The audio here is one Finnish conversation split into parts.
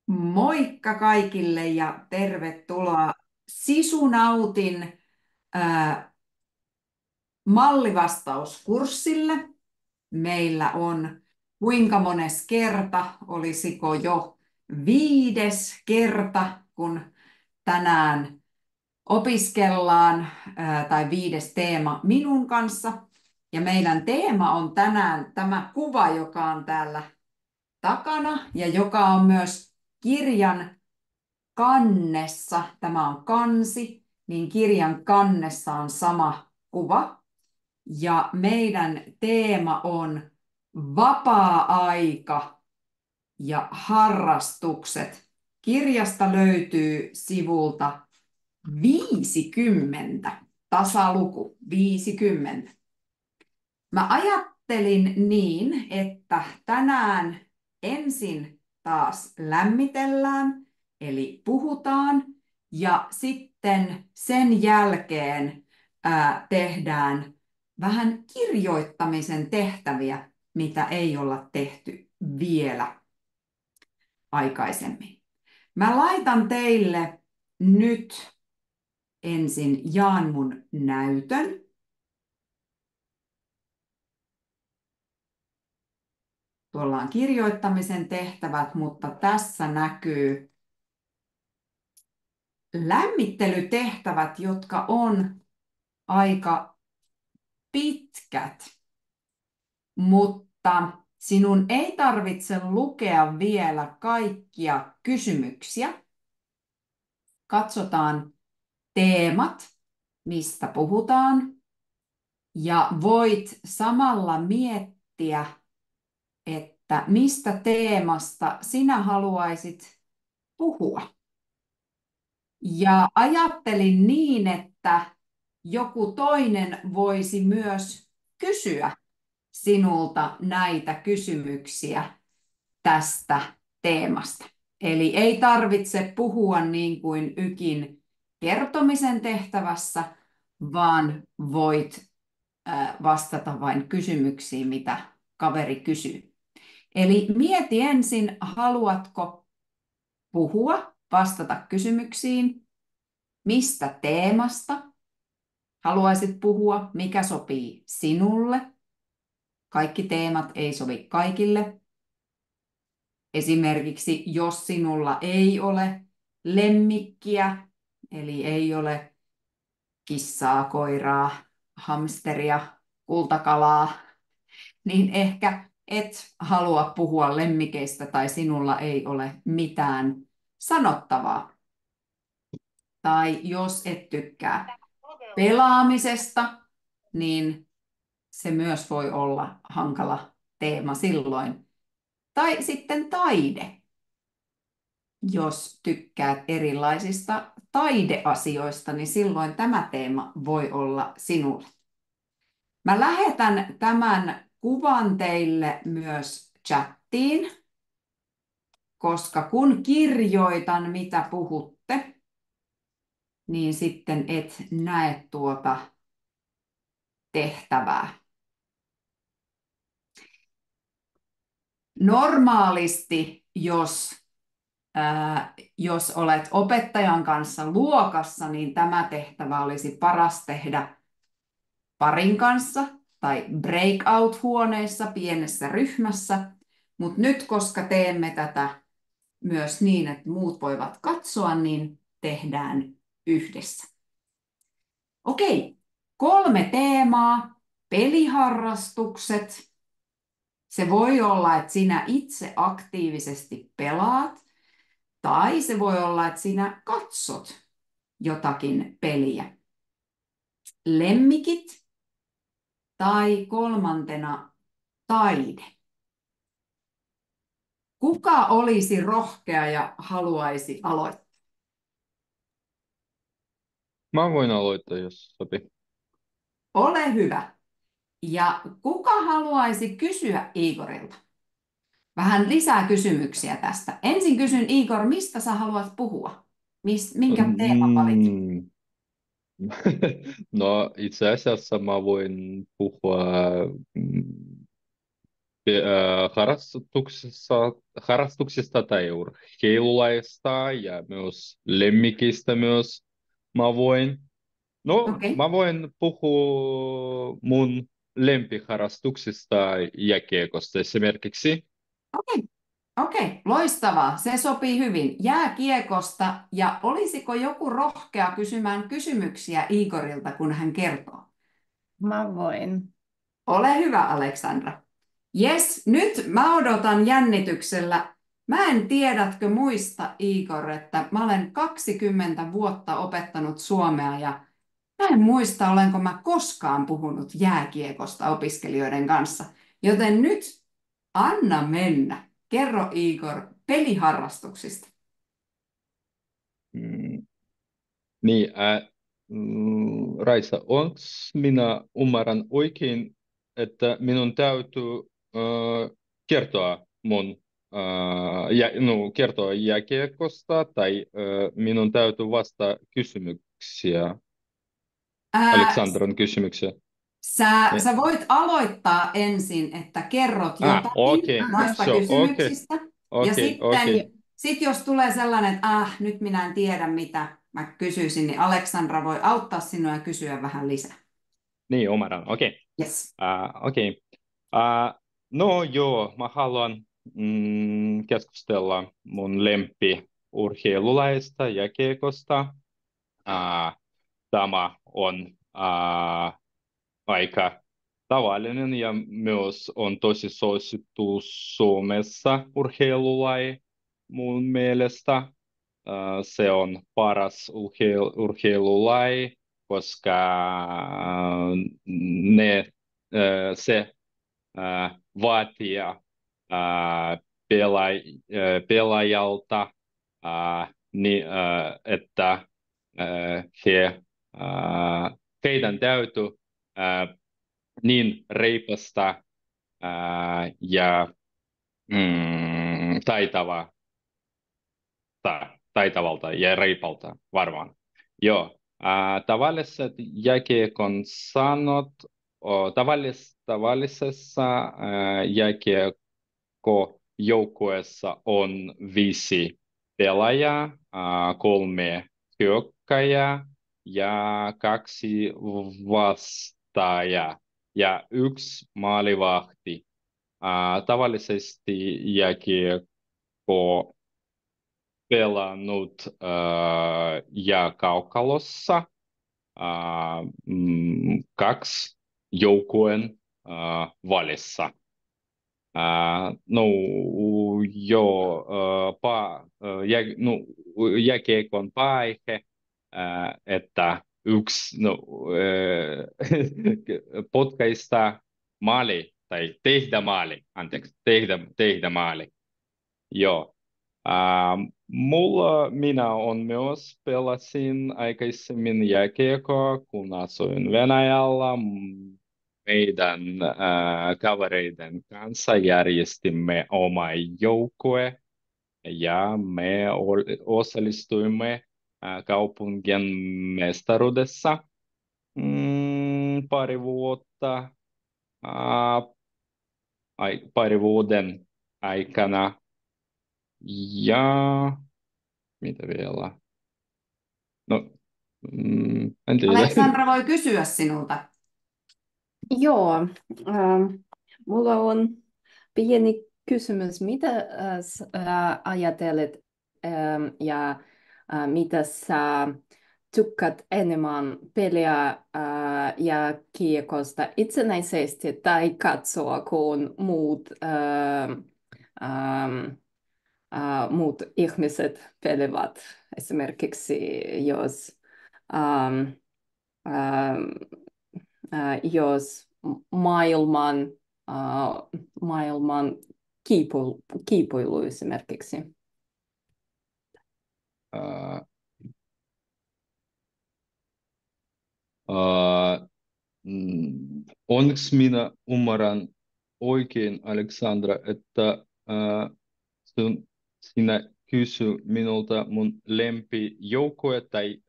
Moikka kaikille ja tervetuloa Sisunautin ää, mallivastauskurssille. Meillä on kuinka mones kerta, olisiko jo 5. kerta, kun tänään opiskellaan, tai 5. teema minun kanssa. Ja meidän teema on tänään tämä kuva, joka on täällä takana ja joka on myös kirjan kannessa, tämä on kansi, niin kirjan kannessa on sama kuva. Ja meidän teema on vapaa-aika ja harrastukset. Kirjasta löytyy sivulta 50, tasaluku 50. Mä ajattelin niin, että tänään ensin taas lämmitellään, eli puhutaan, ja sitten sen jälkeen tehdään vähän kirjoittamisen tehtäviä, mitä ei olla tehty vielä aikaisemmin. Mä laitan teille nyt ensin jaan mun näytön. Tuolla on kirjoittamisen tehtävät, mutta tässä näkyy lämmittelytehtävät, jotka on aika pitkät, mutta sinun ei tarvitse lukea vielä kaikkia kysymyksiä. Katsotaan teemat, mistä puhutaan, ja voit samalla miettiä, että mistä teemasta sinä haluaisit puhua. Ja ajattelin niin, että joku toinen voisi myös kysyä sinulta näitä kysymyksiä tästä teemasta. Eli ei tarvitse puhua niin kuin Ykin kertomisen tehtävässä, vaan voit vastata vain kysymyksiin, mitä kaveri kysyy. Eli mieti ensin, haluatko puhua, vastata kysymyksiin, mistä teemasta haluaisit puhua, mikä sopii sinulle. Kaikki teemat ei sovi kaikille. Esimerkiksi jos sinulla ei ole lemmikkiä, eli ei ole kissaa, koiraa, hamsteria, kultakalaa, niin ehkä et halua puhua lemmikeistä tai sinulla ei ole mitään sanottavaa. Tai jos et tykkää pelaamisesta, niin se myös voi olla hankala teema silloin. Tai sitten taide, jos tykkäät erilaisista taideasioista, niin silloin tämä teema voi olla sinulle. Mä lähetän tämän kuvan teille myös chattiin, koska kun kirjoitan, mitä puhutte, niin sitten et näe tuota tehtävää. Normaalisti, jos olet opettajan kanssa luokassa, niin tämä tehtävä olisi paras tehdä parin kanssa tai breakout-huoneessa pienessä ryhmässä. Mutta nyt, koska teemme tätä myös niin, että muut voivat katsoa, niin tehdään yhdessä. Okei, 3 teemaa. Peliharrastukset. Se voi olla, että sinä itse aktiivisesti pelaat, tai se voi olla, että sinä katsot jotakin peliä. Lemmikit tai 3. taide. Kuka olisi rohkea ja haluaisi aloittaa? Mä voin aloittaa, jos sopii. Ole hyvä. Ja kuka haluaisi kysyä Igorilta? Vähän lisää kysymyksiä tästä. Ensin kysyn, Igor, mistä sä haluat puhua? Minkä teeman valitset? Mm. No, itse asiassa mä voin puhua mm, harrastuksista tai urheilulaista ja myös lemmikistä myös mä voin. No, Okei. mä voin puhua mun lempiharrastuksista jääkiekosta esimerkiksi. Okei. Okei, loistavaa. Se sopii hyvin. Jääkiekosta. Ja olisiko joku rohkea kysymään kysymyksiä Igorilta, kun hän kertoo? Mä voin. Ole hyvä, Aleksandra. Jes, nyt mä odotan jännityksellä. Mä en tiedätkö muista, Igor, että mä olen 20 vuotta opettanut suomea ja mä en muista, olenko mä koskaan puhunut jääkiekosta opiskelijoiden kanssa. Joten nyt anna mennä. Kerro, Igor, peliharrastuksista. Mm, niin, Raisa, onks minä ymmärrän oikein, että minun täytyy kertoa kertoa jääkiekosta tai minun täytyy vastata kysymyksiä, Ää, Aleksandran kysymyksiä. sä voit aloittaa ensin, että kerrot jotakin Okei. noista So, okei, kysymyksistä. Ja okei, sitten, okei. jos tulee sellainen, että nyt minä en tiedä, mitä mä kysyisin, niin Aleksandra voi auttaa sinua ja kysyä vähän lisää. Niin, ymmärrän. Okei. Yes. Okei. No joo, mä haluan keskustella mun lempiurheilulaista ja kiekosta. Tämä on aika tavallinen ja myös on tosi suosittu Suomessa urheilulaji mun mielestä. Se on paras urheilulaji, koska se vaatii pelaajalta, että he, heidän täytyy niin reipasta ja taitavaa taitavalta ja reipalta varmaan. Joo. Tavalliset jääkiekon sanot, tavallisessa jääkiekkojoukkueessa on 5 pelaajaa, 3 hyökkääjää ja 2 vastaajaa ja 1 maalivahti. Tavallisesti jääkiekko pelannut jääkaukalossa 2 joukkueen välissä. No joo, jääkiekon pääaihe, että yksi potkaista maali tai tehdä maali, anteeksi, tehdä maali. Joo. Minä on myös pelasin aikaisemmin jääkiekkoa, kun asuin Venäjällä. Meidän kavereiden kanssa järjestimme oma joukkue ja me osallistuimme kaupungin mestaruudessa pari vuotta, pari vuoden aikana. Ja mitä vielä? No, en tiedä. Aleksandra voi kysyä sinulta. Joo, mulla on pieni kysymys. Mitä ajattelet ja mitä sä tykkäät enemmän peliä ja kiekosta itsenäisesti tai katsoa, kun muut ihmiset pelivät? Esimerkiksi jos ähm, jos maailman kiipuilu esimerkiksi. Äh, äh, Onneksi minä ymmärrän oikein, Aleksandra, että sinä kysy minulta mun lempijoukkue tai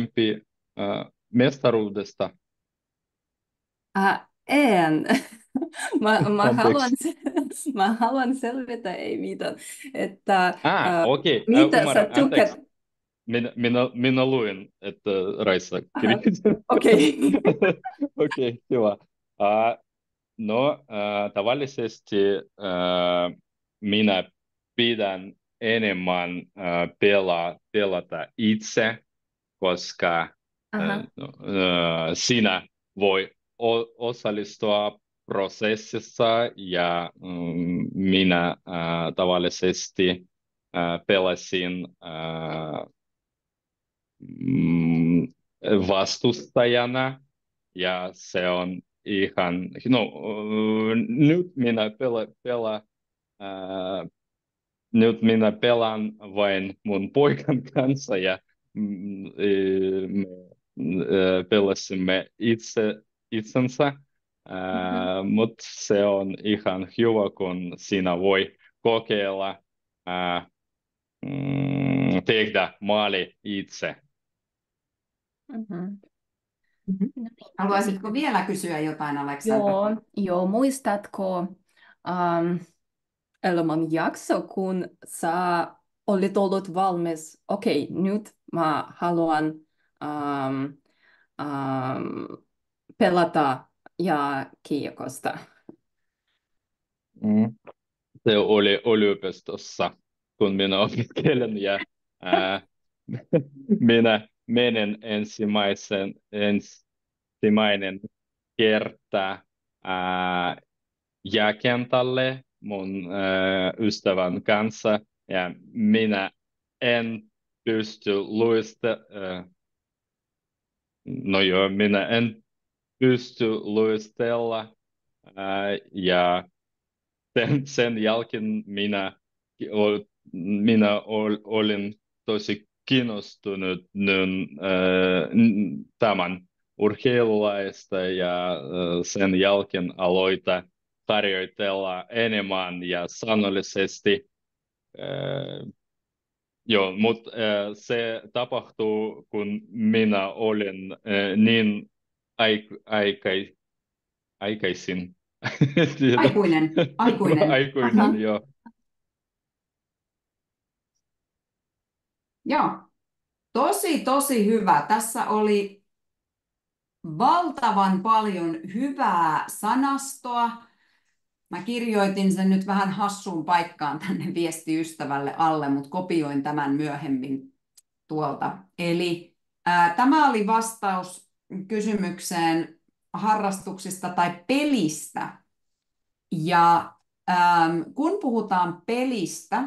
lempi mestaruudesta. En. Anteeksi. Mä haluan selvitä, ei mitään, että Okei, mitä sä ymmärrän, tykkäät. anteeksi. Minä luin, että Raissa Aha, kirjoitti. okei. Okei, hyvä. No, tavallisesti minä pidän enemmän pelata itse, koska Aha. no, sinä voi osallistua prosessissa ja minä tavallisesti pelasin mm, vastustajana ja se on ihan, no nyt minä äh, nyt minä pelaan vain mun poikan kanssa ja me pelasimme itsensä, Mhm. mutta se on ihan hyvä, kun sinä voi kokeilla äh, tehdä maali itse. Mhm. Mhm. No Haluaisitko niin. vielä kysyä jotain, Aleksandra? Joo, muistatko elämän jakso, kun sä olit ollut valmis, okei, nyt mä haluan ähm, ähm, pelata ja kiekosta. Mm. Se oli yliopistossa, kun minä opiskelen ja ää, minä menen ensimmäinen kerta jääkentälle mun ystävän kanssa ja minä en pysty no joo, minä en pysty luistella ja sen jälkeen olin tosi kiinnostunut tämän urheilulaista ja sen jälkeen aloita harjoitella enemmän ja säännöllisesti. Joo, mutta se tapahtuu, kun minä olin niin aik- aikaisin. Tiedä. Aikuinen. Aikuinen, Aha. joo. Joo, tosi hyvä. Tässä oli valtavan paljon hyvää sanastoa. Mä kirjoitin sen nyt vähän hassuun paikkaan tänne viestiystävälle alle, mutta kopioin tämän myöhemmin tuolta. Eli tämä oli vastaus kysymykseen harrastuksista tai pelistä. Ja kun puhutaan pelistä,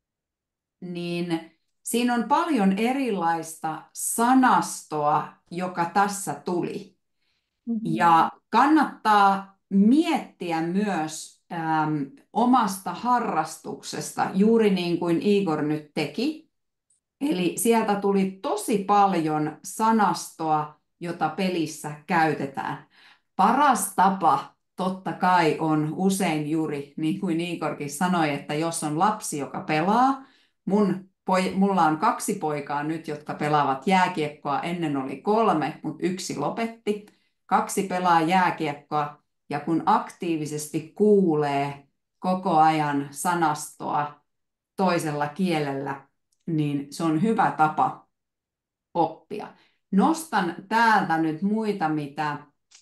niin siinä on paljon erilaista sanastoa, joka tässä tuli. Ja kannattaa miettiä myös omasta harrastuksesta, juuri niin kuin Igor nyt teki. Eli sieltä tuli tosi paljon sanastoa, jota pelissä käytetään. Paras tapa totta kai on usein juuri, niin kuin Igorkin sanoi, että jos on lapsi, joka pelaa, mulla on 2 poikaa nyt, jotka pelaavat jääkiekkoa, ennen oli 3, mutta 1 lopetti. 2 pelaa jääkiekkoa ja kun aktiivisesti kuulee koko ajan sanastoa toisella kielellä, niin se on hyvä tapa oppia. Nostan täältä nyt muita, mitä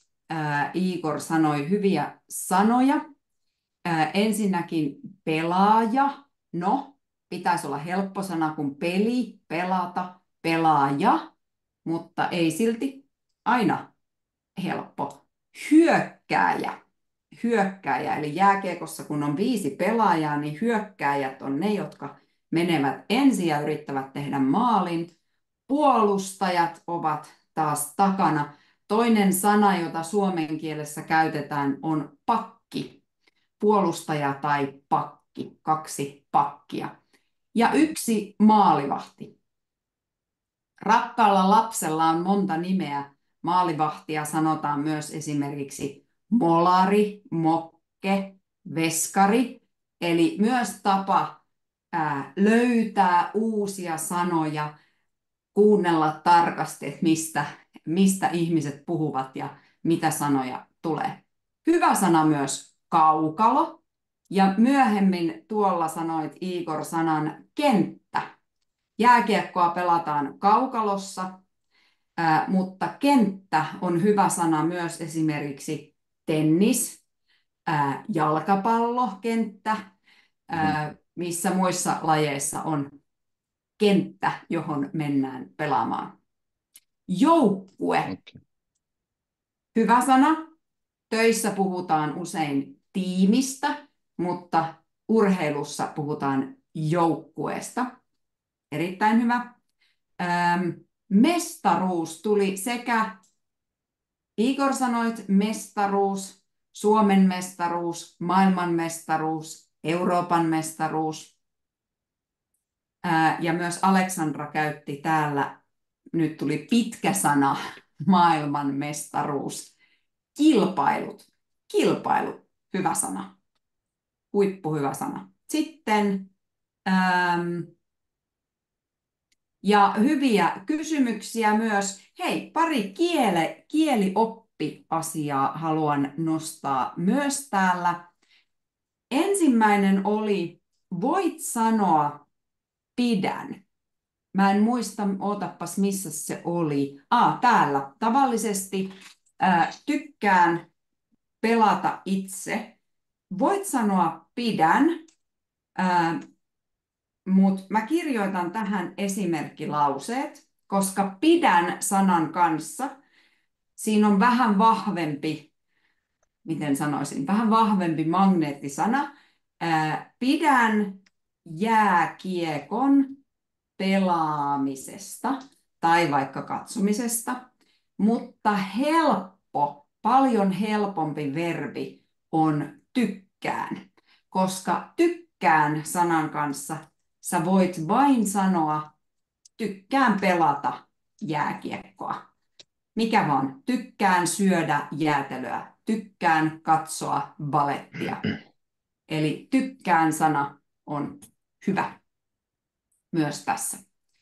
Igor sanoi, hyviä sanoja. Ensinnäkin pelaaja. No, pitäisi olla helppo sana kuin peli, pelata, pelaaja, mutta ei silti aina helppo. Hyökkääjä. Hyökkääjä, eli jääkiekossa kun on 5 pelaajaa, niin hyökkääjät on ne, jotka menevät ensin ja yrittävät tehdä maalin. Puolustajat ovat taas takana. Toinen sana, jota suomen kielessä käytetään, on pakki. Puolustaja tai pakki, 2 pakkia. Ja 1 maalivahti. Rakkaalla lapsella on monta nimeä. Maalivahtia sanotaan myös esimerkiksi molari, mokke, veskari. Eli myös tapa löytää uusia sanoja, kuunnella tarkasti, että mistä ihmiset puhuvat ja mitä sanoja tulee. Hyvä sana myös kaukalo. Ja myöhemmin tuolla sanoit Igor sanan kenttä. Jääkiekkoa pelataan kaukalossa, mutta kenttä on hyvä sana myös esimerkiksi tennis, jalkapallokenttä, missä muissa lajeissa on kenttä, johon mennään pelaamaan. Joukkue. Okay. Hyvä sana. Töissä puhutaan usein tiimistä, mutta urheilussa puhutaan joukkueesta. Erittäin hyvä. Mestaruus tuli sekä, Igor sanoit mestaruus, Suomen mestaruus, maailmanmestaruus, Euroopan mestaruus. Ja myös Aleksandra käytti täällä, nyt tuli pitkä sana, maailmanmestaruus. Kilpailut. Kilpailu, hyvä sana. Huippuhyvä sana. Sitten ja hyviä kysymyksiä myös. Hei, pari kielioppiasiaa haluan nostaa myös täällä. Ensimmäinen oli, voit sanoa pidän. Mä en muista, ootapas missä se oli. Täällä. Tavallisesti tykkään pelata itse. Voit sanoa pidän, mutta mä kirjoitan tähän esimerkkilauseet, koska pidän sanan kanssa siinä on vähän vahvempi, miten sanoisin, vähän vahvempi magneettisana. Pidän jääkiekon pelaamisesta tai vaikka katsomisesta, mutta helppo, paljon helpompi verbi on tykkään, koska tykkään sanan kanssa sä voit vain sanoa tykkään pelata jääkiekkoa. Mikä vaan, tykkään syödä jäätelöä, tykkään katsoa balettia. Eli tykkään sana on hyvä myös tässä.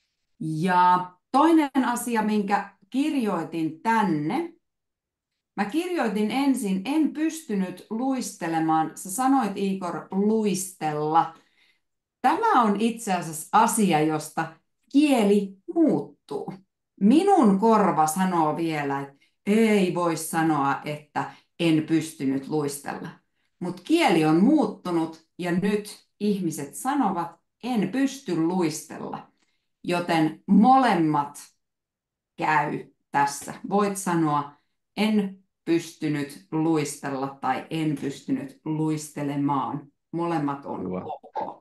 Ja toinen asia, minkä kirjoitin tänne, mä kirjoitin ensin, en pystynyt luistelemaan. Sä sanoit, Igor, luistella. Tämä on itse asiassa asia, josta kieli muuttuu. Minun korva sanoo vielä, että ei voi sanoa, että en pystynyt luistella. Mutta kieli on muuttunut ja nyt ihmiset sanovat, en pysty luistella. Joten molemmat käy tässä. Voit sanoa, en pystynyt luistella tai en pystynyt luistelemaan. Molemmat on Hyvä. ok.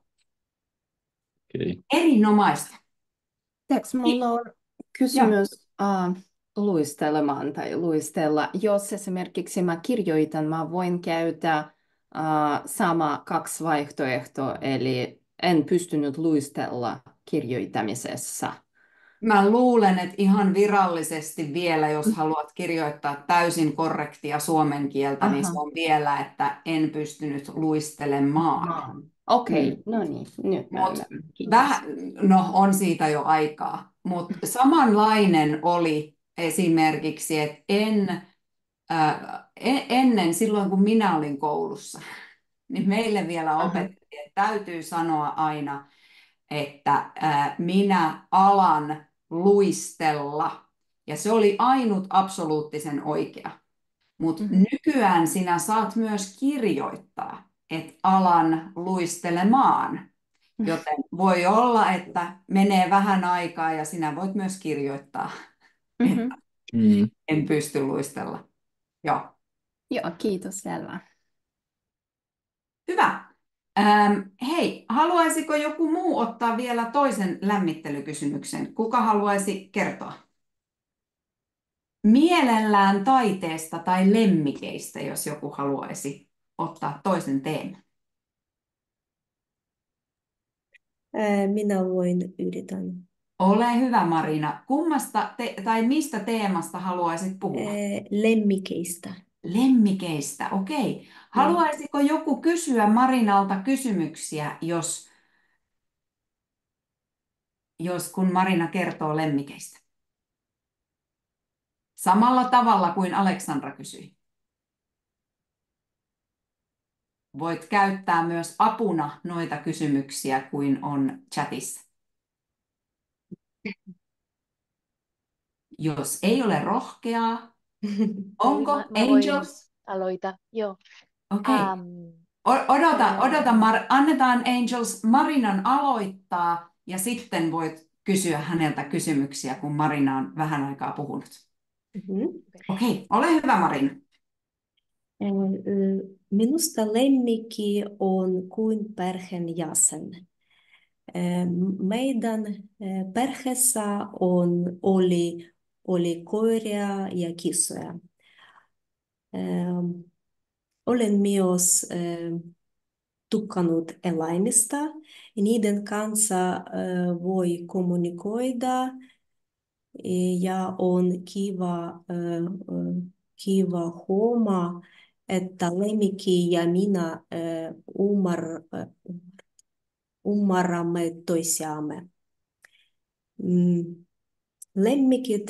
Okay. Erinomaista. Mulla on kysymys luistelemaan tai luistella. Jos esimerkiksi mä kirjoitan, mä voin käyttää sama kaksi vaihtoehtoa, eli en pystynyt luistella kirjoittamisessa. Mä luulen, että ihan virallisesti vielä, jos haluat kirjoittaa täysin korrektia suomen kieltä, niin se on vielä, että en pystynyt luistelemaan. Okei, no niin, nyt mä ymmärrän. No on siitä jo aikaa, mutta samanlainen oli esimerkiksi, että ennen silloin kun minä olin koulussa, niin meille vielä opetettiin, että täytyy sanoa aina, että minä alan luistella. Ja se oli ainut absoluuttisen oikea. Mutta nykyään sinä saat myös kirjoittaa, että alan luistelemaan. Joten voi olla, että menee vähän aikaa ja sinä voit myös kirjoittaa, että en pysty luistella. Joo. Joo, kiitos, selvä. Hyvä. Hei, haluaisiko joku muu ottaa vielä toisen lämmittelykysymyksen? Kuka haluaisi kertoa? Mielellään taiteesta tai lemmikeistä, jos joku haluaisi ottaa toisen teeman. Minä voin yritän. Ole hyvä, Marina. Kummasta tai mistä teemasta haluaisit puhua? Lemmikeistä. Lemmikeistä, okei. Haluaisiko joku kysyä Marinalta kysymyksiä, jos kun Marina kertoo lemmikeistä? Samalla tavalla kuin Aleksandra kysyi. voit käyttää myös apuna noita kysymyksiä kuin on chatissa. Jos ei ole rohkeaa, onko Mä voin Angels? aloita. Joo. Okei. Ähm, Odota, annetaan Angels Marinan aloittaa ja sitten voit kysyä häneltä kysymyksiä, kun Marina on vähän aikaa puhunut. Mhm. Okei, ole hyvä Marina. Minusta lemmikki on kuin perheenjäsen. Meidän perheessä oli koiria ja kissoja. Olen myös tykkännyt eläimistä. Niiden kanssa voi kommunikoida ja on kiva huomaa, että lemmikki ja minä ymmärrämme toisiamme. Lemmikit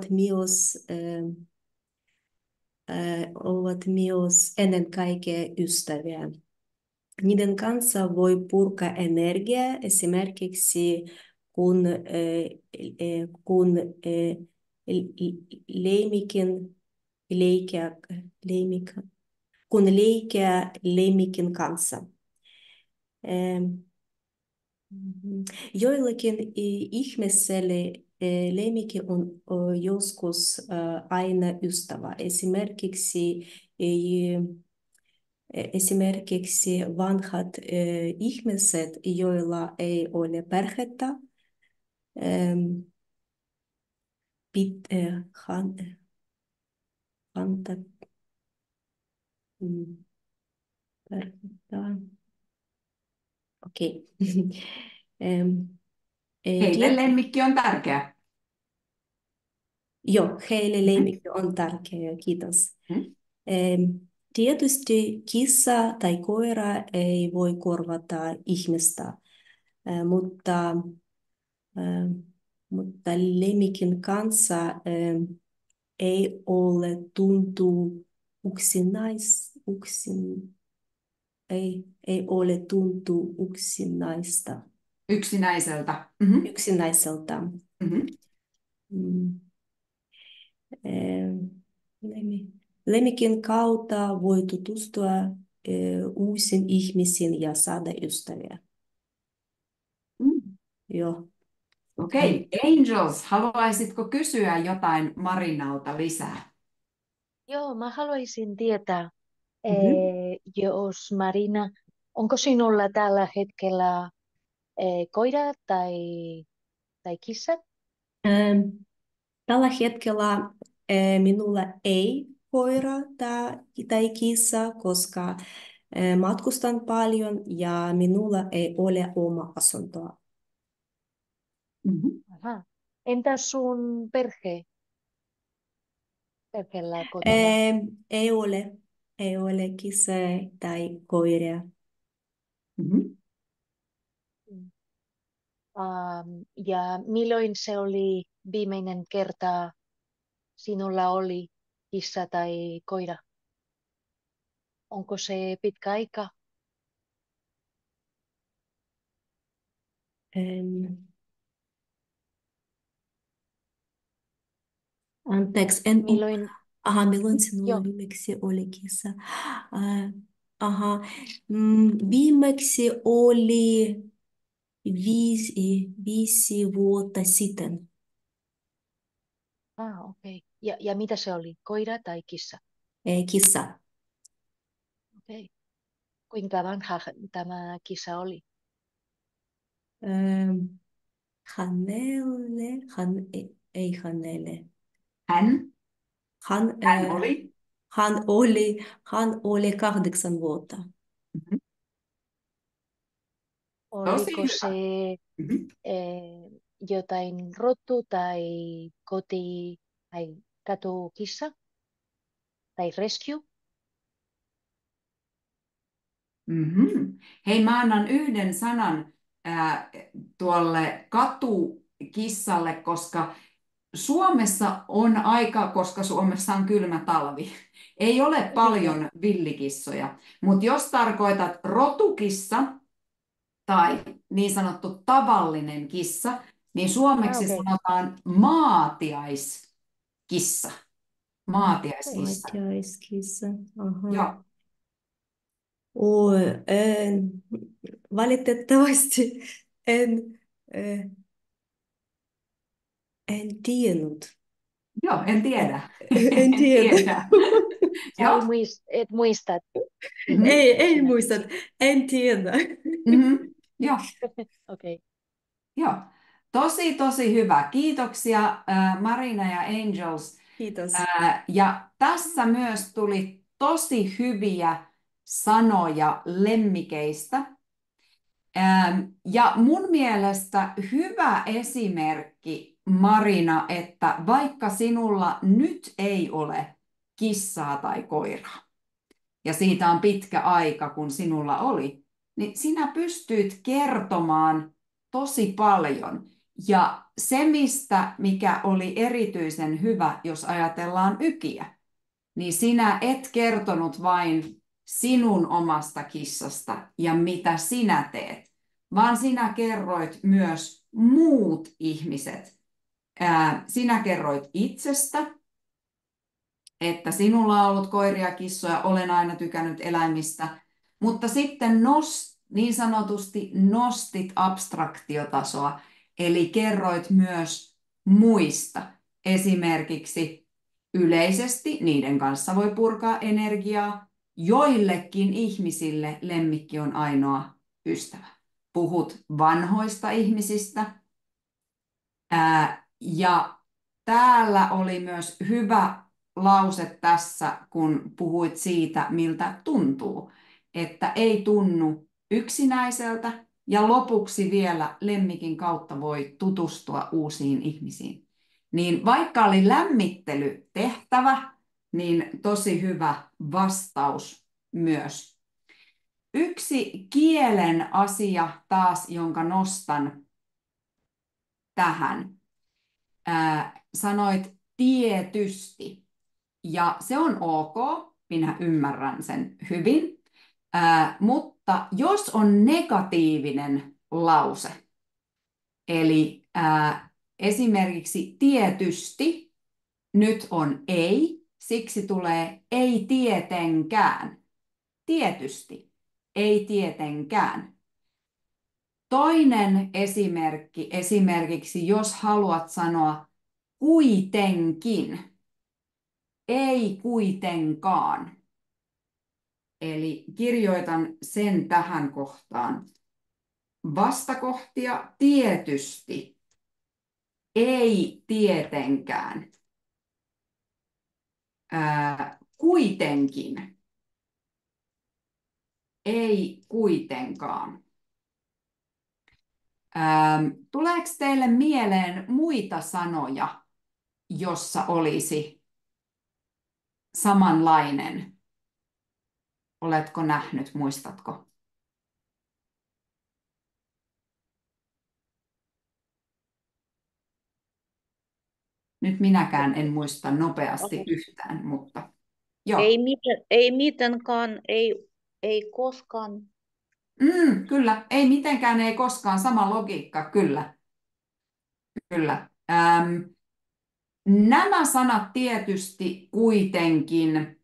ovat myös ennen kaikkea ystäviä. Niiden kanssa voi purkaa energiaa esimerkiksi kun leikkiä lemmikin kanssa. Joillakin ihmisille lemmikki on joskus aina ystävä. Esimerkiksi vanhat ihmiset, joilla ei ole perhettä, perhettä. Okei. Heille lemmikki on tärkeä. Joo, heille lemmikki on tärkeä, kiitos. Tietysti kissa tai koira ei voi korvata ihmistä, mutta lemmikin kanssa ei ole ei ole tuntu Yksinäiseltä. yksinäiseltä. Lemmikin kautta voi tutustua uusiin ihmisiin ja saada ystäviä. Joo. Okei, Angels, haluaisitko kysyä jotain Marinalta lisää? Joo, mä haluaisin tietää, jos Marina, onko sinulla tällä hetkellä koira tai kissa? Tällä hetkellä minulla ei koira tai kissa, koska matkustan paljon ja minulla ei ole oma asuntoa. Aha. Entäs sun perheellä kotona? Ei ole kissa tai koiria. Ja milloin se oli viimeinen kerta sinulla oli kissa tai koira? Onko se pitkä aika? Anteeksi, milloin sinulla viimeksi oli kissa? Viimeksi oli 5 vuotta sitten. Okei. Ja mitä se oli? Koira tai kissa? Kissa. Okei. Kuinka vanha tämä kissa oli? Ei Hannele. Hän oli? Hän oli 8 vuotta. Oliko hyvä. se jotain rotu tai tai katukissa tai rescue? Hei, mä annan yhden sanan tuolle katukissalle, koska Suomessa on aika, koska Suomessa on kylmä talvi. Ei ole paljon villikissoja, mutta jos tarkoitat rotukissa tai niin sanottu tavallinen kissa, niin suomeksi Okei. sanotaan maatiaiskissa. Maatiaiskissa. Maatiaiskissa. Aha. Joo. Oi, valitettavasti en, en tiennyt. Joo, en tiedä. En tiedä. Joo. Et muista. Mhm. Ei muista. En tiedä. Mhm. Joo. Okei. Joo. Tosi hyvä. Kiitoksia Marina ja Angels. Kiitos. Ja tässä myös tuli tosi hyviä sanoja lemmikeistä. Ja mun mielestä hyvä esimerkki, Marina, että vaikka sinulla nyt ei ole kissaa tai koiraa, ja siitä on pitkä aika, kun sinulla oli, niin sinä pystyt kertomaan tosi paljon. Ja se, mikä oli erityisen hyvä, jos ajatellaan Ykiä, niin sinä et kertonut vain sinun omasta kissasta ja mitä sinä teet, vaan sinä kerroit myös muut ihmiset. Sinä kerroit itsestä, että sinulla on ollut koiria ja kissoja, olen aina tykännyt eläimistä, mutta sitten niin sanotusti nostit abstraktiotasoa, eli kerroit myös muista. Esimerkiksi yleisesti niiden kanssa voi purkaa energiaa. Joillekin ihmisille lemmikki on ainoa ystävä. Puhut vanhoista ihmisistä. Ja täällä oli myös hyvä lause tässä, kun puhuit siitä, miltä tuntuu. Että ei tunnu yksinäiseltä ja lopuksi vielä lemmikin kautta voi tutustua uusiin ihmisiin. Niin vaikka oli lämmittelytehtävä, niin tosi hyvä vastaus myös. Yksi kielen asia taas, jonka nostan tähän. Sanoit tietysti. Ja se on ok, minä ymmärrän sen hyvin. Mutta jos on negatiivinen lause, eli esimerkiksi tietysti, nyt on ei, siksi tulee ei tietenkään. Tietysti, ei tietenkään. Toinen esimerkki, esimerkiksi jos haluat sanoa kuitenkin, ei kuitenkaan. Eli kirjoitan sen tähän kohtaan. Vastakohtia tietysti, ei tietenkään. Kuitenkin, ei kuitenkaan. Tuleeko teille mieleen muita sanoja, jossa olisi samanlainen? Oletko nähnyt, muistatko? Nyt minäkään en muista nopeasti yhtään, mutta joo. Ei mitenkään, ei koskaan. Kyllä, ei mitenkään, ei koskaan, sama logiikka, kyllä. Kyllä. Nämä sanat tietysti kuitenkin,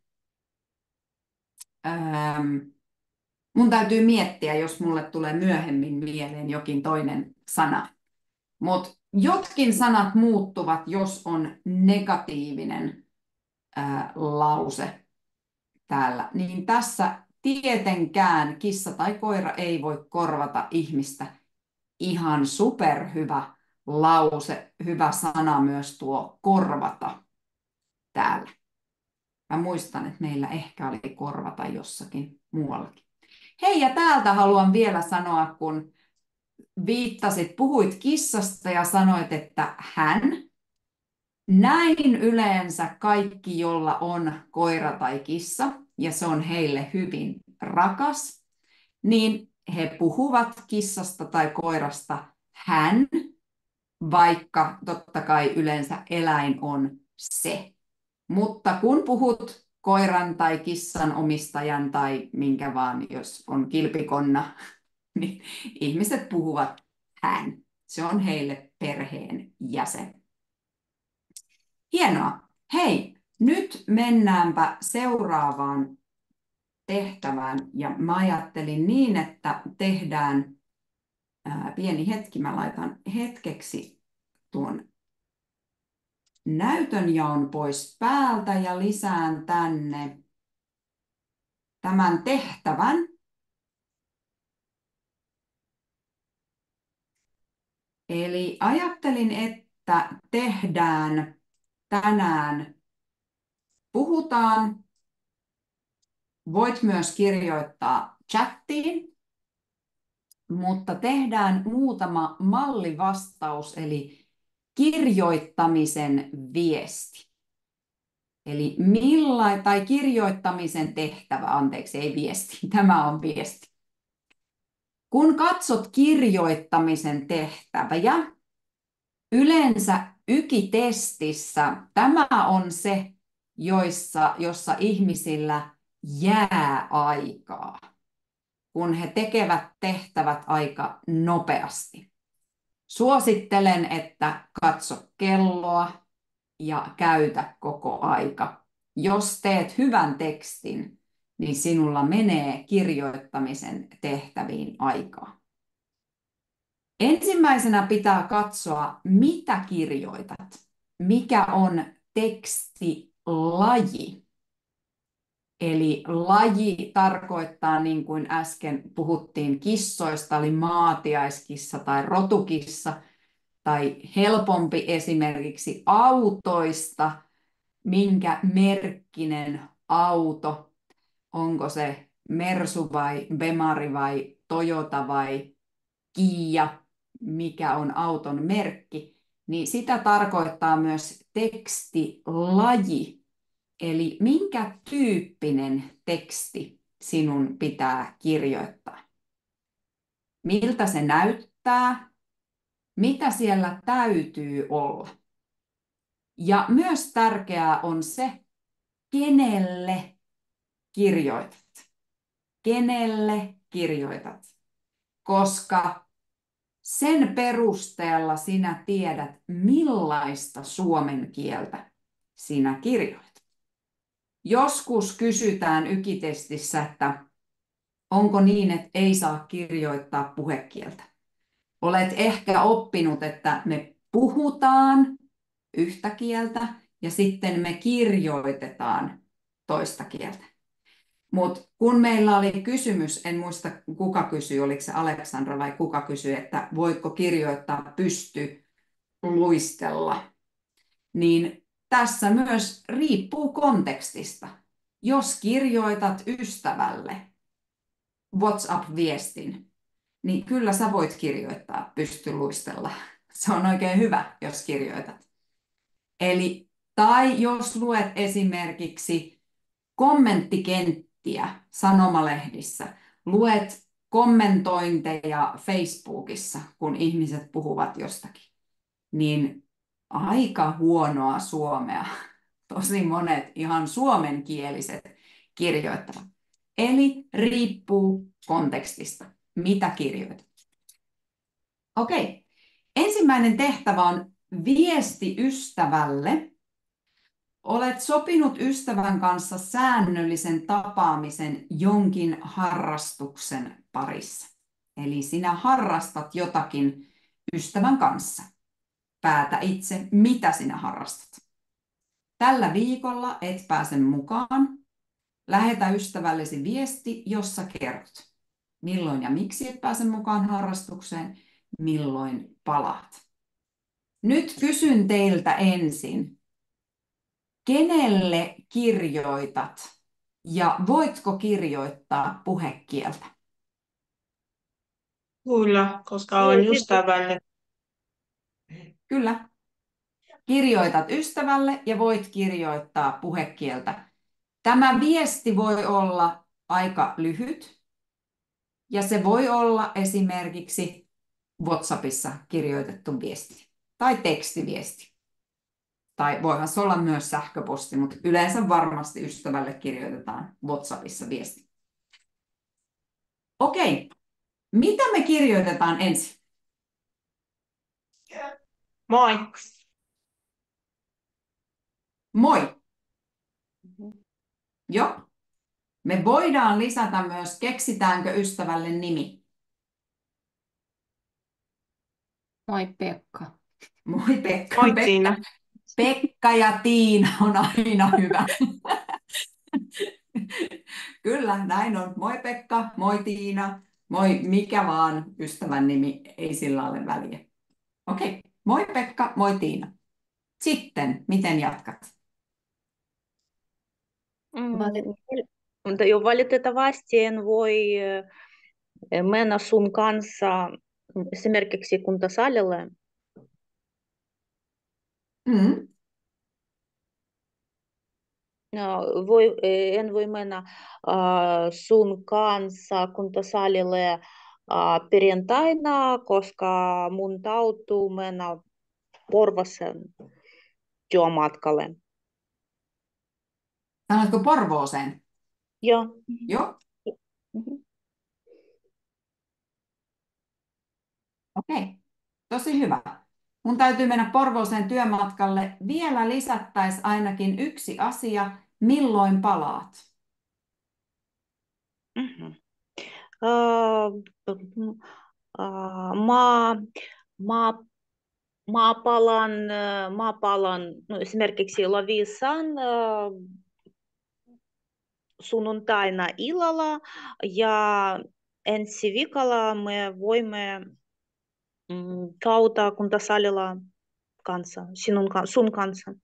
mun täytyy miettiä, jos mulle tulee myöhemmin mieleen jokin toinen sana. Mutta jotkin sanat muuttuvat, jos on negatiivinen lause täällä. Niin tässä tietenkään kissa tai koira ei voi korvata ihmistä. Ihan superhyvä lause, hyvä sana myös tuo korvata täällä. Mä muistan, että meillä ehkä oli korvata jossakin muuallakin. Hei, ja täältä haluan vielä sanoa, kun puhuit kissasta ja sanoit, että hän. Näin yleensä kaikki, jolla on koira tai kissa, ja se on heille hyvin rakas, niin he puhuvat kissasta tai koirasta hän, vaikka totta kai yleensä eläin on se. Mutta kun puhut koiran tai kissan omistajan tai minkä vaan, jos on kilpikonna, niin ihmiset puhuvat hän. Se on heille perheen jäsen. Hienoa. Hei, nyt mennäänpä seuraavaan tehtävään. Ja mä ajattelin niin, että tehdään pieni hetki. Mä laitan hetkeksi tuon näytönjaon pois päältä ja lisään tänne tämän tehtävän. Eli ajattelin, että tehdään tänään, puhutaan. Voit myös kirjoittaa chattiin, mutta tehdään muutama mallivastaus, eli kirjoittamisen viesti. Eli tai kirjoittamisen tehtävä, anteeksi, ei viesti, tämä on viesti. Kun katsot kirjoittamisen tehtäviä, yleensä YKI-testissä tämä on se, jossa ihmisillä jää aikaa, kun he tekevät tehtävät aika nopeasti. Suosittelen, että katso kelloa ja käytä koko aika. Jos teet hyvän tekstin, niin sinulla menee kirjoittamisen tehtäviin aikaa. Ensimmäisenä pitää katsoa, mitä kirjoitat, mikä on tekstilaji. Eli laji tarkoittaa, niin kuin äsken puhuttiin kissoista, eli maatiaiskissa tai rotukissa, tai helpompi esimerkiksi autoista, minkä merkkinen auto, onko se Mersu vai Bemari vai Toyota vai Kia, mikä on auton merkki, niin sitä tarkoittaa myös tekstilaji. Eli minkä tyyppinen teksti sinun pitää kirjoittaa? Miltä se näyttää? Mitä siellä täytyy olla? Ja myös tärkeää on se, kenelle kirjoitat. Kenelle kirjoitat? Koska sen perusteella sinä tiedät, millaista suomen kieltä sinä kirjoitat. Joskus kysytään YKI-testissä, että onko niin, että ei saa kirjoittaa puhekieltä. Olet ehkä oppinut, että me puhutaan yhtä kieltä ja sitten me kirjoitetaan toista kieltä. Mutta kun meillä oli kysymys, en muista kuka kysyi, oliko se Aleksandra vai kuka kysyi, että voitko kirjoittaa pysty luistella, niin tässä myös riippuu kontekstista. Jos kirjoitat ystävälle WhatsApp-viestin, niin kyllä sä voit kirjoittaa pysty luistella. Se on oikein hyvä, jos kirjoitat. Eli, tai jos luet esimerkiksi kommenttikenttiä sanomalehdissä, luet kommentointeja Facebookissa, kun ihmiset puhuvat jostakin, niin aika huonoa suomea. Tosi monet ihan suomenkieliset kirjoittavat. Eli riippuu kontekstista, mitä kirjoitat. Okei. Ensimmäinen tehtävä on viesti ystävälle. Olet sopinut ystävän kanssa säännöllisen tapaamisen jonkin harrastuksen parissa. Eli sinä harrastat jotakin ystävän kanssa. Päätä itse, mitä sinä harrastat. Tällä viikolla et pääse mukaan. Lähetä ystävällesi viesti, jossa kerrot, milloin ja miksi et pääse mukaan harrastukseen, milloin palaat. Nyt kysyn teiltä ensin, kenelle kirjoitat ja voitko kirjoittaa puhekieltä? Kyllä, koska olen ystävälle. Kyllä. Kirjoitat ystävälle ja voit kirjoittaa puhekieltä. Tämä viesti voi olla aika lyhyt ja se voi olla esimerkiksi WhatsAppissa kirjoitettu viesti. tai tekstiviesti. Tai voihan se olla myös sähköposti, mutta yleensä varmasti ystävälle kirjoitetaan WhatsAppissa viesti. Okei, mitä me kirjoitetaan ensin? Moi. Moi. Joo. Me voidaan lisätä myös, keksitäänkö ystävälle nimi. Moi Pekka. Moi Pekka. Moi Tiina. Pekka ja Tiina on aina hyvä. Kyllä, näin on. Moi Pekka, moi Tiina, moi mikä vaan ystävän nimi, ei sillä ole väliä. Okei, moi Pekka, moi Tiina. Sitten, miten jatkat? Mutta jo valitettavasti en voi mennä sun kanssa esimerkiksi kuntosalille. Mm. No, en voi mennä sun kanssa kuntosalille perjantaina, koska mun täytyy mennä Porvooseen työmatkalle. Sanoitko Porvooseen? Joo. Joo, Mhm. okei. Tosi hyvä. Mun täytyy mennä Porvooseen työmatkalle. Vielä lisättäisiin ainakin yksi asia. Milloin palaat? Mhm. Äh, Mä, mä, mä palaan no, esimerkiksi Loviisan sunnuntaina illalla ja ensi viikolla me voimme käydä kuntosalilla kanssa, sun kanssa.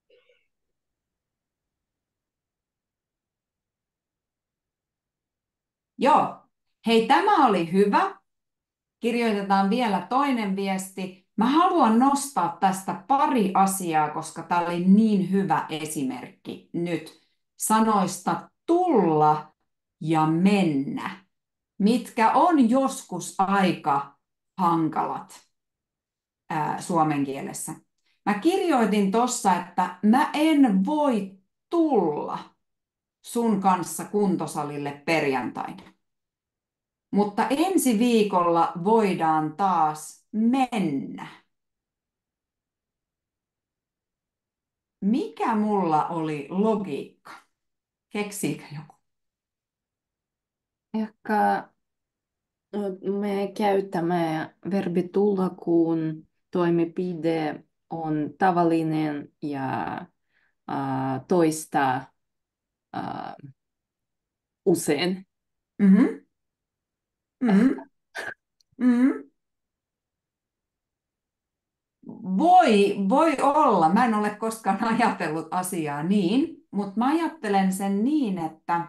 Joo. Hei, tämä oli hyvä. Kirjoitetaan vielä toinen viesti. Mä haluan nostaa tästä pari asiaa, koska tämä oli niin hyvä esimerkki nyt sanoista tulla ja mennä, mitkä on joskus aika hankalat suomen kielessä. Mä kirjoitin tuossa, että mä en voi tulla sun kanssa kuntosalille perjantaina. Mutta ensi viikolla voidaan taas mennä. Mikä mulla oli logiikka? Keksiikö joku? Ehkä me käytämme verbi tulla, kun toimenpide on tavallinen ja toista usein. Mm-hmm. Mm-hmm. Mm-hmm. Voi olla. Mä en ole koskaan ajatellut asiaa niin, mutta mä ajattelen sen niin, että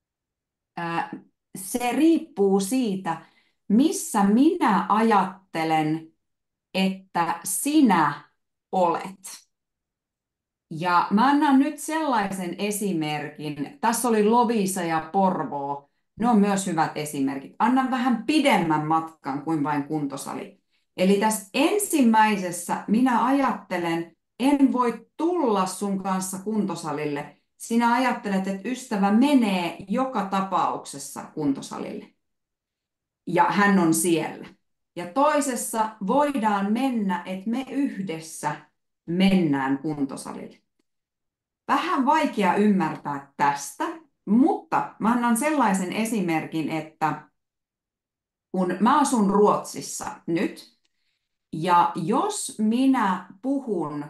se riippuu siitä, missä minä ajattelen, että sinä olet. Ja mä annan nyt sellaisen esimerkin. Tässä oli Loviisa ja Porvoo. Ne on myös hyvät esimerkit. Annan vähän pidemmän matkan kuin vain kuntosali. Eli tässä ensimmäisessä minä ajattelen, en voi tulla sun kanssa kuntosalille. Sinä ajattelet, että ystävä menee joka tapauksessa kuntosalille. Ja hän on siellä. Ja toisessa voidaan mennä, että me yhdessä mennään kuntosalille. Vähän vaikea ymmärtää tästä, mutta mä annan sellaisen esimerkin, että kun mä asun Ruotsissa nyt, ja jos minä puhun,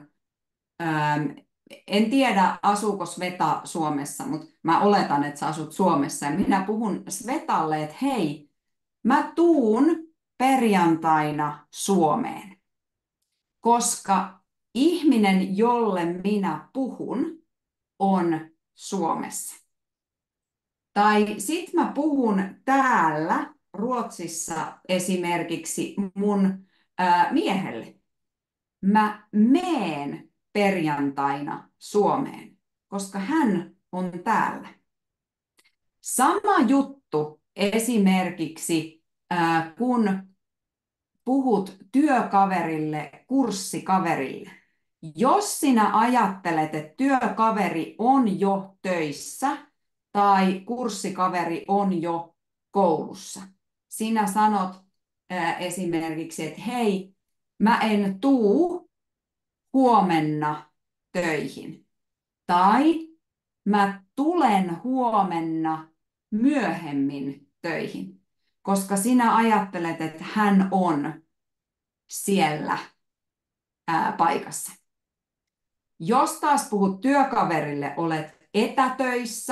en tiedä asuuko Sveta Suomessa, mutta mä oletan, että sä asut Suomessa, ja minä puhun Svetalle, että hei, mä tuun perjantaina Suomeen, koska ihminen, jolle minä puhun, on Suomessa. Tai sit mä puhun täällä Ruotsissa esimerkiksi mun miehelle. Mä meen perjantaina Suomeen, koska hän on täällä. Sama juttu esimerkiksi kun puhut työkaverille, kurssikaverille. Jos sinä ajattelet, että työkaveri on jo töissä tai kurssikaveri on jo koulussa, sinä sanot esimerkiksi, että hei, mä en tuu huomenna töihin. Tai mä tulen huomenna myöhemmin töihin, koska sinä ajattelet, että hän on siellä paikassa. Jos taas puhut työkaverille, olet etätöissä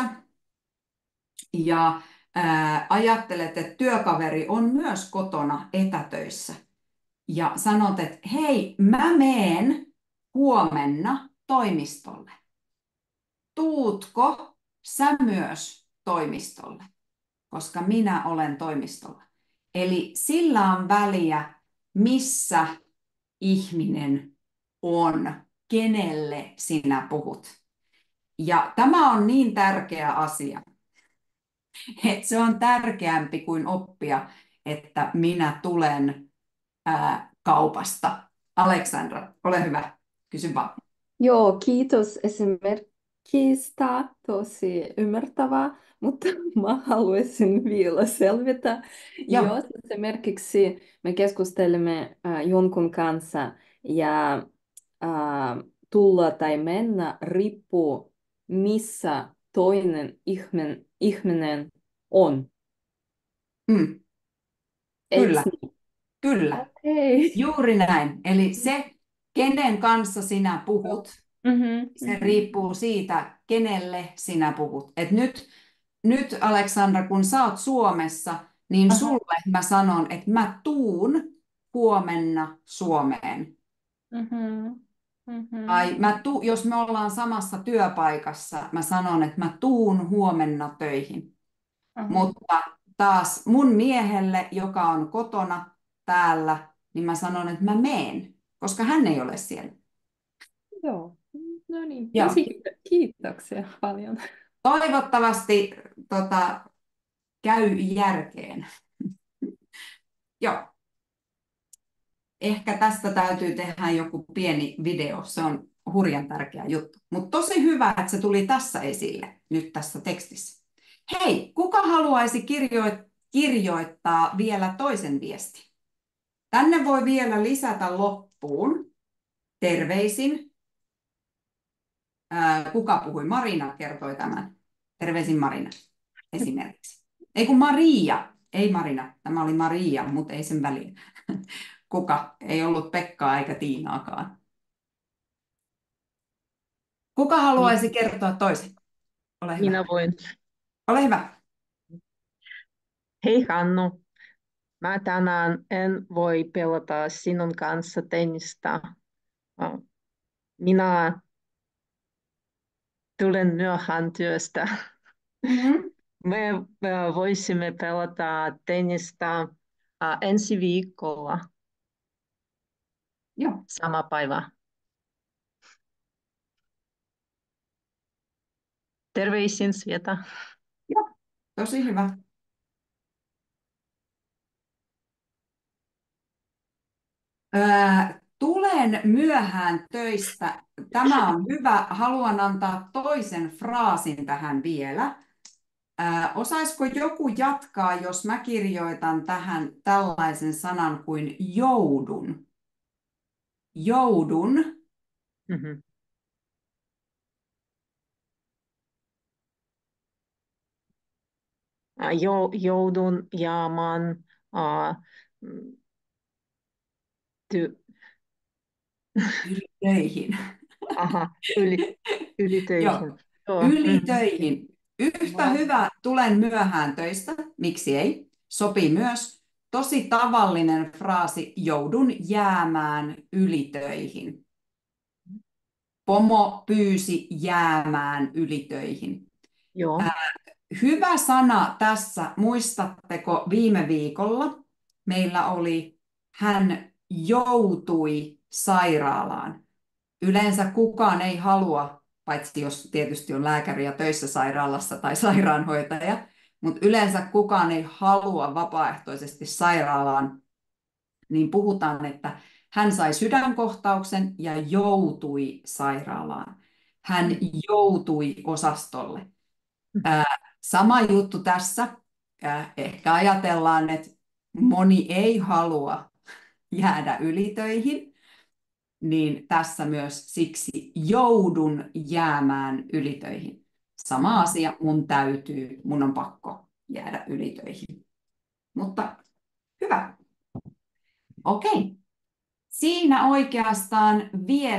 ja ajattelet, että työkaveri on myös kotona etätöissä ja sanot, että hei, mä meen huomenna toimistolle. Tuutko sä myös toimistolle? Koska minä olen toimistolla. Eli sillä on väliä, missä ihminen on, kenelle sinä puhut. Ja tämä on niin tärkeä asia, että se on tärkeämpi kuin oppia, että minä tulen kaupasta. Aleksandra, ole hyvä, kysy vaan. Joo, kiitos esimerkistä, tosi ymmärtävää, mutta mä haluaisin vielä selvitä. Joo. Jos esimerkiksi me keskustelemme jonkun kanssa ja tulla tai mennä riippuu, missä toinen ihminen on. Mm, Eiks kyllä, niin? kyllä. Okei. Juuri näin. Eli se, kenen kanssa sinä puhut, se riippuu siitä, kenelle sinä puhut. Et nyt Aleksandra, kun sä oot Suomessa, niin sulle mä sanon, että mä tuun huomenna Suomeen. Tai jos me ollaan samassa työpaikassa, mä sanon, että mä tuun huomenna töihin. Mutta taas mun miehelle, joka on kotona täällä, niin mä sanon, että mä meen, koska hän ei ole siellä. Joo, no niin. Joo. Kiitoksia paljon. Toivottavasti käy järkeen. Joo. Ehkä tästä täytyy tehdä joku pieni video, se on hurjan tärkeä juttu. Mutta tosi hyvä, että se tuli tässä esille, nyt tässä tekstissä. Hei, kuka haluaisi kirjoittaa vielä toisen viestin? Tänne voi vielä lisätä loppuun. Terveisin. Kuka puhui? Marina kertoi tämän. Terveisin Marina esimerkiksi. Ei kun Maria, ei Marina. Tämä oli Maria, mutta ei sen väliä. Kuka? Ei ollut Pekkaa eikä Tiinaakaan. Kuka haluaisi kertoa toisen? Ole hyvä. Minä voin. Ole hyvä. Hei Hannu, mä tänään en voi pelata sinun kanssa tennistä. Minä tulen myöhään työstä. Me voisimme pelata tennistä ensi viikolla. Joo. Sama päivä. Terveisin Sveta. Joo, tosi hyvä. Tulen myöhään töistä. Tämä on hyvä. Haluan antaa toisen fraasin tähän vielä. Osaisiko joku jatkaa, jos mä kirjoitan tähän tällaisen sanan kuin joudun? Joudun. Mm-hmm. Joudun jäämään töihin. Aha, yli töihin. Joo, yli töihin. Yhtä hyvä, tulen myöhään töistä, miksi ei, sopii myös. Tosi tavallinen fraasi, joudun jäämään ylitöihin. Pomo pyysi jäämään ylitöihin. Joo. Hyvä sana tässä, muistatteko viime viikolla meillä oli, hän joutui sairaalaan. Yleensä kukaan ei halua, paitsi jos tietysti on lääkäri ja töissä sairaalassa tai sairaanhoitaja, mutta yleensä kukaan ei halua vapaaehtoisesti sairaalaan. niin puhutaan, että hän sai sydänkohtauksen ja joutui sairaalaan. Hän joutui osastolle. Sama juttu tässä. Ehkä ajatellaan, että moni ei halua jäädä ylitöihin, niin tässä myös siksi joudun jäämään ylitöihin. Sama asia, mun on pakko jäädä ylitöihin. Mutta hyvä. Okei. Siinä oikeastaan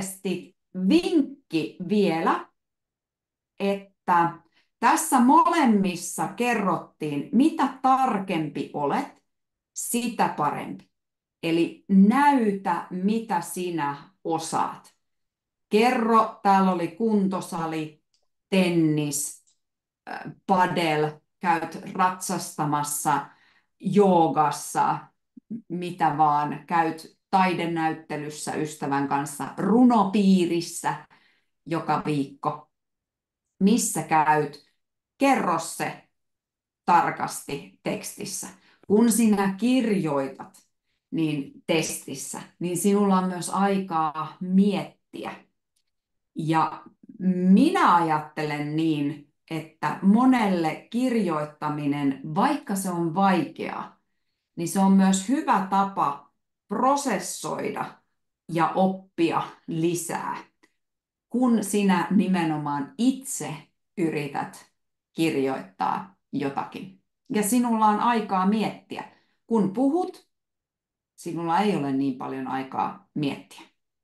vinkki vielä, että tässä molemmissa kerrottiin, mitä tarkempi olet, sitä parempi. Eli näytä, mitä sinä osaat. Kerro, täällä oli kuntosali, tennis, padel, käyt ratsastamassa, joogassa, mitä vaan, käyt taidenäyttelyssä ystävän kanssa, runopiirissä joka viikko. Missä käyt? Kerro se tarkasti tekstissä. Kun sinä kirjoitat niin testissä, niin sinulla on myös aikaa miettiä. Ja minä ajattelen niin, että monelle kirjoittaminen, vaikka se on vaikeaa, niin se on myös hyvä tapa prosessoida ja oppia lisää, kun sinä nimenomaan itse yrität kirjoittaa jotakin. Ja sinulla on aikaa miettiä. Kun puhut, sinulla ei ole niin paljon aikaa miettiä.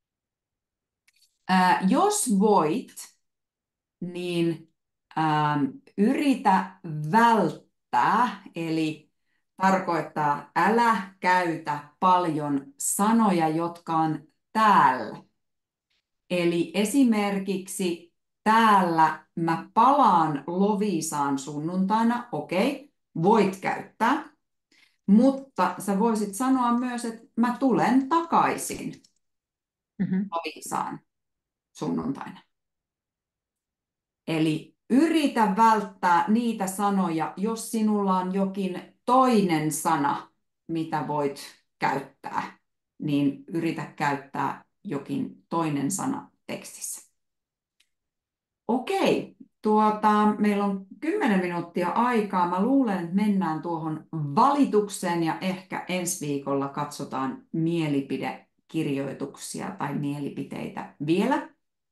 Jos voit, niin yritä välttää, eli tarkoittaa älä käytä paljon sanoja, jotka on täällä. Eli esimerkiksi täällä mä palaan Loviisaan sunnuntaina, okei, voit käyttää, mutta sä voisit sanoa myös, että mä tulen takaisin Loviisaan sunnuntaina. Eli yritä välttää niitä sanoja, jos sinulla on jokin toinen sana, mitä voit käyttää, niin yritä käyttää jokin toinen sana tekstissä. Okei, meillä on 10 minuuttia aikaa. Mä luulen, että mennään tuohon valitukseen ja ehkä ensi viikolla katsotaan mielipidekirjoituksia tai mielipiteitä vielä.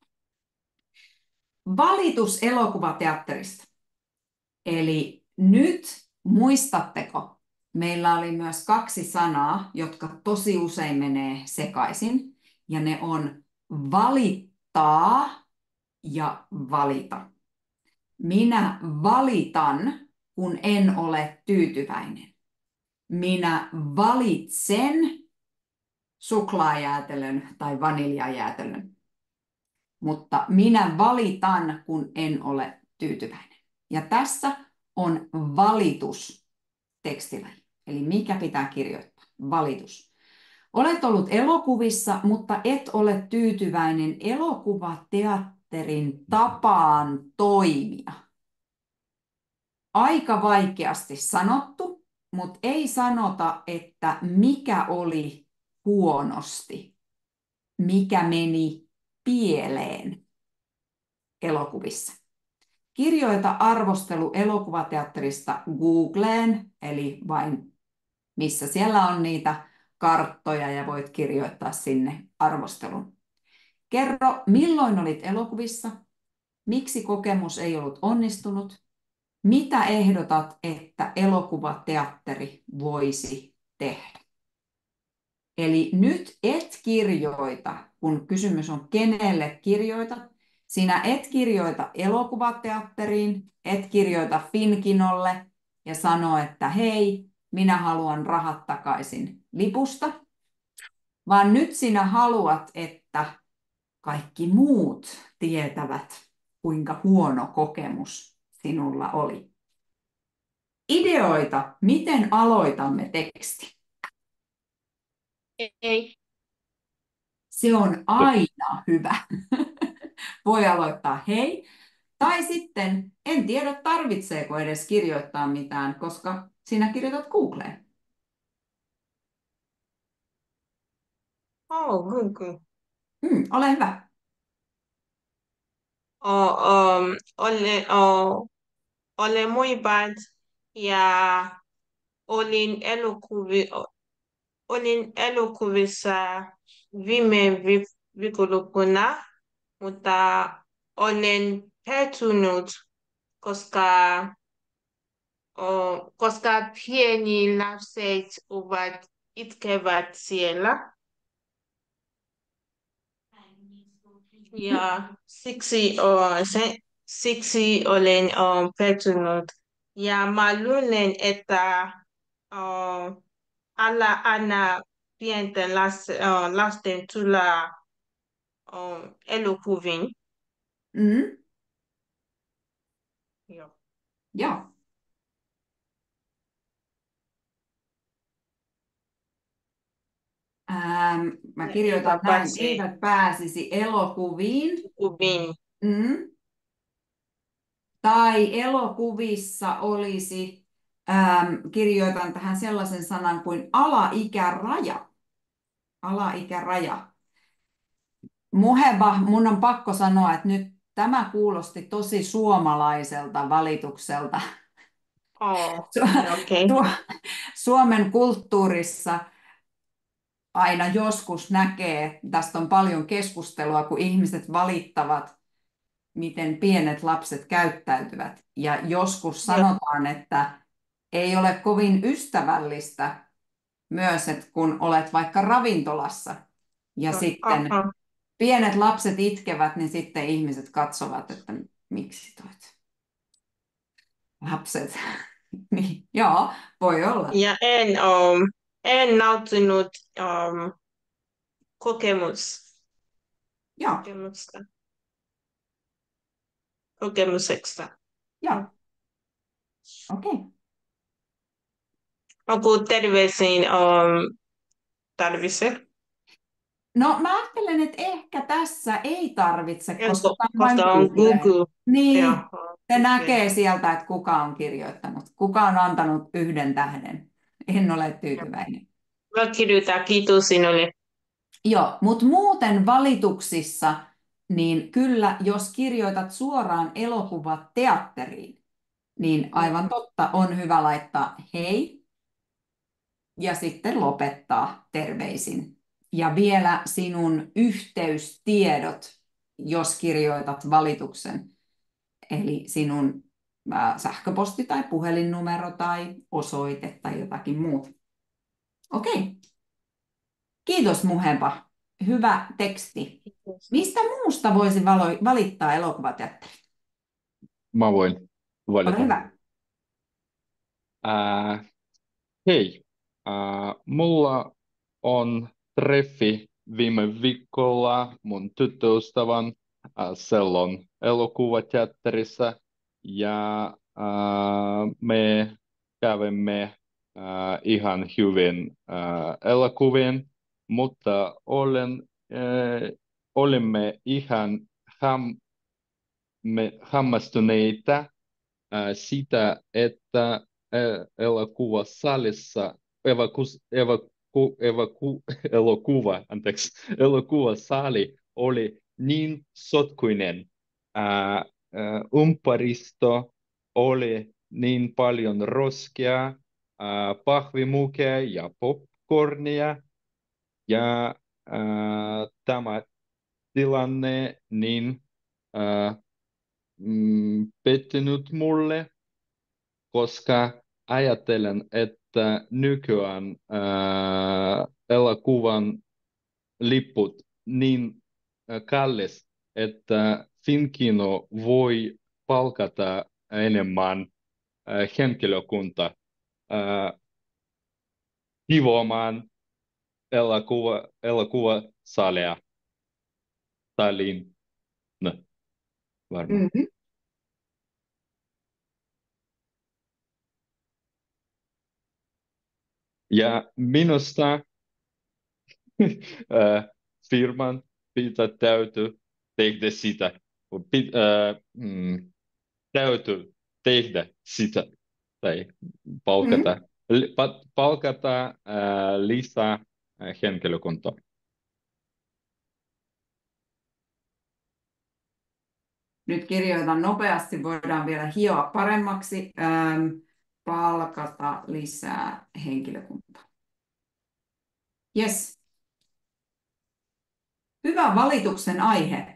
Valitus elokuvateatterista. Eli nyt muistatteko, meillä oli myös 2 sanaa, jotka tosi usein menee sekaisin, ja ne on valittaa ja valita. Minä valitan, kun en ole tyytyväinen. Minä valitsen suklaajäätelön tai vaniljajäätelön. Mutta minä valitan, kun en ole tyytyväinen. Ja tässä on valitus tekstilaji. Eli mikä pitää kirjoittaa? Valitus. Olet ollut elokuvissa, mutta et ole tyytyväinen elokuvateatterin tapaan toimia. Aika vaikeasti sanottu, mutta ei sanota, että mikä oli huonosti, mikä meni pieleen elokuvissa. Kirjoita arvostelu elokuvateatterista Googleen, eli vain missä siellä on niitä karttoja ja voit kirjoittaa sinne arvostelun. Kerro, milloin olit elokuvissa, miksi kokemus ei ollut onnistunut, mitä ehdotat, että elokuvateatteri voisi tehdä. Eli nyt et kirjoita, kun kysymys on kenelle kirjoitat. Sinä et kirjoita elokuvateatteriin, et kirjoita Finkinolle ja sano, että hei, minä haluan rahat takaisin lipusta. Vaan nyt sinä haluat, että kaikki muut tietävät, kuinka huono kokemus sinulla oli. Ideoita, miten aloitamme teksti. Ei. Se on aina hyvä. Voi aloittaa hei. Tai sitten en tiedä, tarvitseeko edes kirjoittaa mitään, koska sinä kirjoitat Googleen. Google. Ole hyvä. Olen Moibad ja olin elokuvissa viime viikonloppuna, mutta olen pettynyt, koska, koska pieni lapset ovat itkevät siellä. Ja siksi olen pettynyt. Ja mä luulen, että alla aina pienten lasten tulla elokuviin. Mm. Joo. Joo. Mä kirjoitan näin, eivät pääsisi elokuviin. Elokuviin. Tai elokuvissa olisi, kirjoitan tähän sellaisen sanan kuin alaikäraja. Alaikäraja. Muheba, mun on pakko sanoa, että nyt tämä kuulosti tosi suomalaiselta valitukselta. Okei. Suomen kulttuurissa aina joskus näkee, tästä on paljon keskustelua, kun ihmiset valittavat, miten pienet lapset käyttäytyvät. Ja joskus sanotaan, että ei ole kovin ystävällistä myös, että kun olet vaikka ravintolassa ja sitten pienet lapset itkevät, niin sitten ihmiset katsovat, että miksi toit lapset. Niin, joo, voi olla. Ja en nauttinut Joo, kokemuksesta. joo. Okei. Onko terveisin tarvitse? No mä ajattelen, että ehkä tässä ei tarvitse, koska tämä on Koska on Google. Niin, Joo, se näkee sieltä, että kuka on kirjoittanut. Kuka on antanut 1 tähden. En ole tyytyväinen. Mä kirjoitan kiitos sinulle. Joo, mutta muuten valituksissa, niin kyllä, jos kirjoitat suoraan elokuvat teatteriin, niin aivan totta on hyvä laittaa hei ja sitten lopettaa terveisin. Ja vielä sinun yhteystiedot, jos kirjoitat valituksen, eli sinun sähköposti- tai puhelinnumero tai osoite tai jotakin muuta. Okei. Kiitos Muheba. Hyvä teksti. Mistä muusta voisi valittaa elokuvateatteri? Mä voin valita. Ole hyvä. Hei, mulla on treffi viime viikolla mun tyttöystävän Sellon elokuvateatterissa ja me kävimme ihan hyvin elokuviin, mutta olimme ihan hämmästyneitä sitä, että elokuvasali oli niin sotkuinen. Ympäristö oli niin paljon roskia, pahvimukeja ja popcornia. Ja tämä tilanne niin pettynyt mulle, koska ajattelen, että nykyään elokuvan liput niin kallis, että Finkino voi palkata enemmän henkilökunta kivoamaan elokuvasalia saliin. No, varmaan. Mm-hmm. Ja minusta firman täytyy tehdä sitä. Täytyy tehdä sitä tai palkata lisää henkilökuntaa. Nyt kirjoitan nopeasti, voidaan vielä hioa paremmaksi. Palkata lisää henkilökuntaa. Yes. Hyvä valituksen aihe.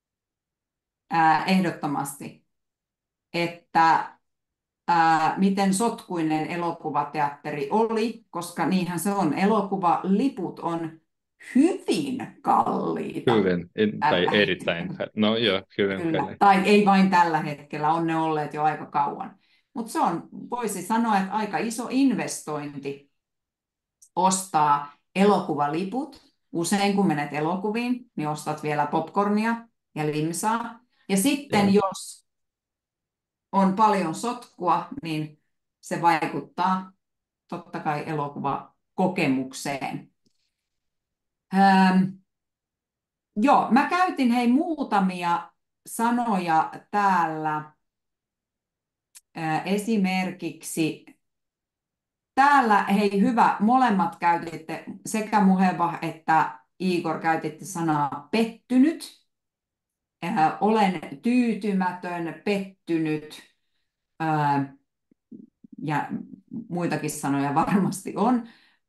Ehdottomasti, että miten sotkuinen elokuvateatteri oli, koska niinhän se on. Elokuvaliput on hyvin kalliita. Hyvin, tai Tällä erittäin. No joo, hyvin Kyllä. kalliita. Tai ei vain tällä hetkellä, on ne olleet jo aika kauan. Mutta se on, voisi sanoa, että aika iso investointi ostaa elokuvaliput. Usein kun menet elokuviin, niin ostat vielä popcornia ja limsaa. Ja sitten jos on paljon sotkua, niin se vaikuttaa totta kai elokuvakokemukseen. Joo, mä käytin muutamia sanoja täällä. Esimerkiksi täällä, hyvä, molemmat käytitte, sekä Muheva että Igor käytitte sanaa pettynyt. Olen tyytymätön, pettynyt ja muitakin sanoja varmasti on.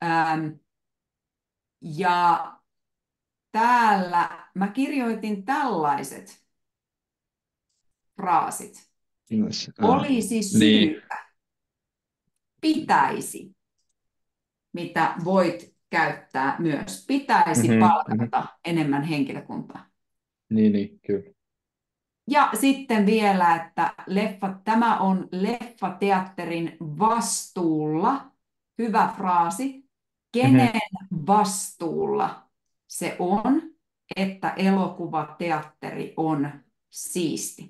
Ja täällä mä kirjoitin tällaiset fraasit. Olisi syytä, pitäisi, mitä voit käyttää myös. Pitäisi palkata enemmän henkilökuntaa. Niin, kyllä. Ja sitten vielä, että tämä on leffateatterin vastuulla. Hyvä fraasi. Kenen vastuulla se on, että elokuvateatteri on siisti?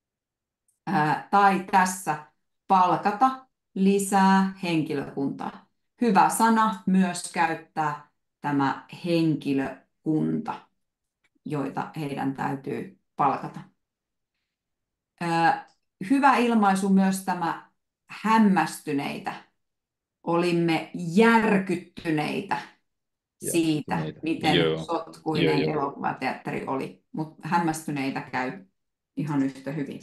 Tai tässä palkata lisää henkilökuntaa. Hyvä sana myös käyttää tämä henkilökunta, joita heidän täytyy palkata. Hyvä ilmaisu myös tämä hämmästyneitä. Olimme järkyttyneitä siitä, miten sotkuinen elokuvateatteri oli, mutta hämmästyneitä käy ihan yhtä hyvin.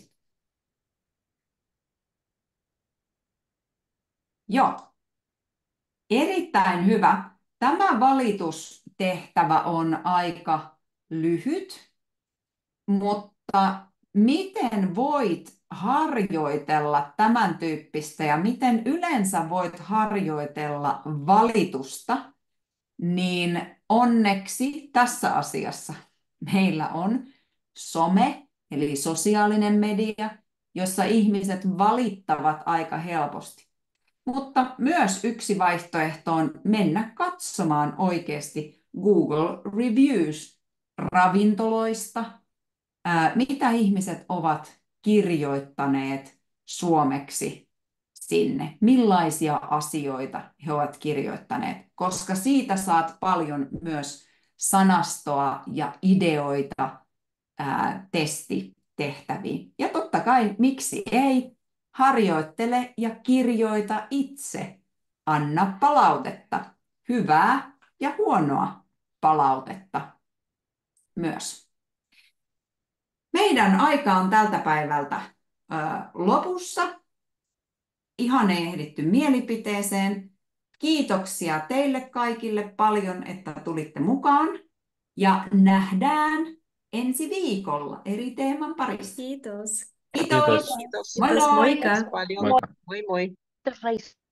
Joo, erittäin hyvä. Tämä valitustehtävä on aika lyhyt, mutta miten voit harjoitella tämän tyyppistä ja miten yleensä voit harjoitella valitusta, niin onneksi tässä asiassa meillä on some, eli sosiaalinen media, jossa ihmiset valittavat aika helposti. Mutta myös yksi vaihtoehto on mennä katsomaan oikeasti Google Reviews ravintoloista, mitä ihmiset ovat kirjoittaneet suomeksi sinne, millaisia asioita he ovat kirjoittaneet, koska siitä saat paljon myös sanastoa ja ideoita testitehtäviin. Ja totta kai, miksi ei? Harjoittele ja kirjoita itse. Anna palautetta, hyvää ja huonoa palautetta myös. Meidän aika on tältä päivältä lopussa. Ihan ei ehditty mielipiteeseen. Kiitoksia teille kaikille paljon, että tulitte mukaan. Ja nähdään ensi viikolla eri teeman parissa. Kiitos. Kiitos. Kiitos. Moi moi. Moikka. Paljon. Moikka. Moi moi. Terveisiä.